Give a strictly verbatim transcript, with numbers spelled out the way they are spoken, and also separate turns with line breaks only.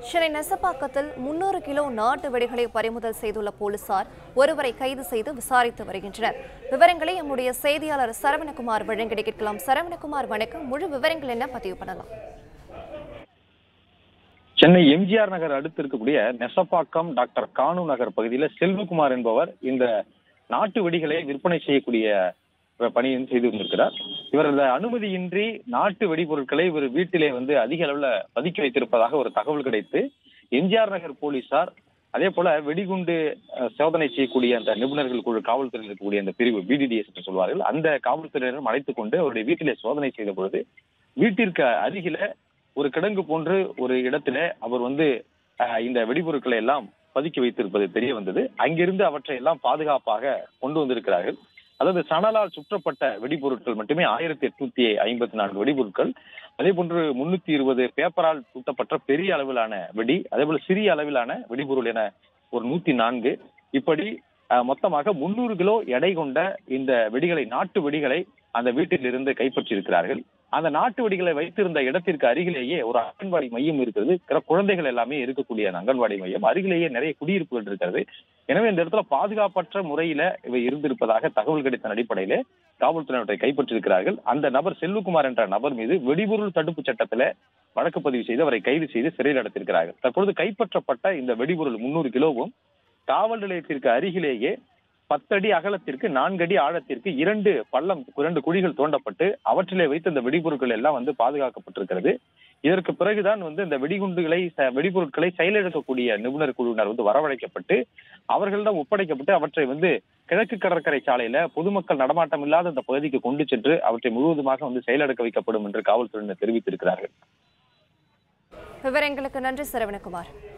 சென்னை நெசப்பாக்கத்தில் முன்னூறு கிலோ நாட்டு வெடிகளை பறிமுதல் செய்துள்ள போலீசார் ஒருவரை கைது செய்து விசாரித்து வருகின்றனர். விவரங்களை நம்முடைய செய்தியாளர் சரவணகுமார் வழங்கி கேட்கலாம். சரவணகுமார் வணக்கம். முழு விவரங்கள் என்ன பதிவு பண்ணலாம்?
சென்னை எம்ஜிஆர் நகர் அடுத்து இருக்கக்கூடிய நெசப்பாக்கம் டாக்டர் கானு நகர் பகுதியில் செல்வகுமார் என்பவர் இந்த நாட்டு வெடிகளை விற்பனை செய்யக்கூடிய பணியை செய்து கொண்டிருக்கிறார். இவரது அனுமதியின்றி நாட்டு வெடிபொருட்களை இவர் வீட்டிலே வந்து அதிக அளவுல பதுக்கி வைத்திருப்பதாக ஒரு தகவல் கிடைத்து எம்ஜிஆர் நகர் போலீசார், அதே போல வெடிகுண்டு சோதனை செய்யக்கூடிய அந்த நிபுணர்கள் குழு, காவல்துறையில் இருக்கக்கூடிய அந்த பிரிவு பிடிடிஎஸ் என்று சொல்வார்கள், அந்த காவல்துறையினரும் அழைத்துக் கொண்டு அவருடைய வீட்டிலே சோதனை செய்த பொழுது வீட்டிற்கு அருகில ஒரு கிடங்கு போன்று ஒரு இடத்துல அவர் வந்து இந்த வெடிபொருட்களை எல்லாம் பதுக்கி வைத்திருப்பது தெரிய வந்தது. அங்கிருந்து அவற்றை எல்லாம் பாதுகாப்பாக கொண்டு வந்திருக்கிறார்கள். அதாவது சணலால் சுற்றப்பட்ட வெடிபொருட்கள் மட்டுமே ஆயிரத்தி எட்நூத்தி ஐம்பத்தி நான்கு வெடிபொருட்கள், அதே போன்று முன்னூத்தி இருபது பேப்பரால் சுட்டப்பட்ட பெரிய அளவிலான வெடி, அதே போல சிறிய அளவிலான வெடிபொருள் என ஒரு நூத்தி நான்கு, இப்படி மொத்தமாக முன்னூறு கிலோ எடை கொண்ட இந்த வெடிகளை, நாட்டு வெடிகளை அந்த வீட்டில் இருந்து கைப்பற்றி இருக்கிறார்கள். அந்த நாட்டு வெடிகளை வைத்திருந்த இடத்திற்கு அருகிலேயே ஒரு அங்கன்வாடி மையம் இருக்கிறது. குழந்தைகள் எல்லாமே இருக்கக்கூடிய அங்கன்வாடி மையம் அருகிலேயே நிறைய குடியிருப்புகள் இருக்கிறது. எனவே இந்த இடத்துல பாதுகாப்பற்ற முறையில இவை இருந்திருப்பதாக தகவல் கிடைத்த அடிப்படையில காவல்துறையினரை கைப்பற்றியிருக்கிறார்கள். அந்த நபர் செல்வகுமார் என்ற நபர் மீது வெடிபொருள் தடுப்பு சட்டத்துல வழக்கு பதிவு செய்து அவரை கைது செய்து சிறையில் அடைத்திருக்கிறார்கள். தற்பொழுது கைப்பற்றப்பட்ட இந்த வெடிபொருள் முன்னூறு கிலோவும் காவல் நிலையத்திற்கு அருகிலேயே பத்தடி அகலத்திற்கு நான்கு அடி ஆழத்திற்கு இரண்டு பள்ளம், இரண்டு குழிகள் தோண்டப்பட்டு அவற்றிலே வைத்து இந்த வெடிபொருட்கள் எல்லாம் வந்து பாதுகாக்கப்பட்டிருக்கிறது. இதற்கு பிறகுதான் வந்து இந்த வெடிகுண்டுகளை, வெடிபொருட்களை செயலிழக்கக்கூடிய நிபுணர் குழுவினர் வந்து வரவழைக்கப்பட்டு அவர்களிடம் ஒப்படைக்கப்பட்டு அவற்றை வந்து கிழக்கு கடற்கரை சாலையில பொதுமக்கள் நடமாட்டம் இல்லாத இந்த பகுதிக்கு கொண்டு சென்று அவற்றை முழுவதுமாக வந்து செயலடக்க வைக்கப்படும் என்று காவல்துறையினர் தெரிவித்திருக்கிறார்கள்.
விவரங்களுக்கு நன்றி சரவணகுமார்.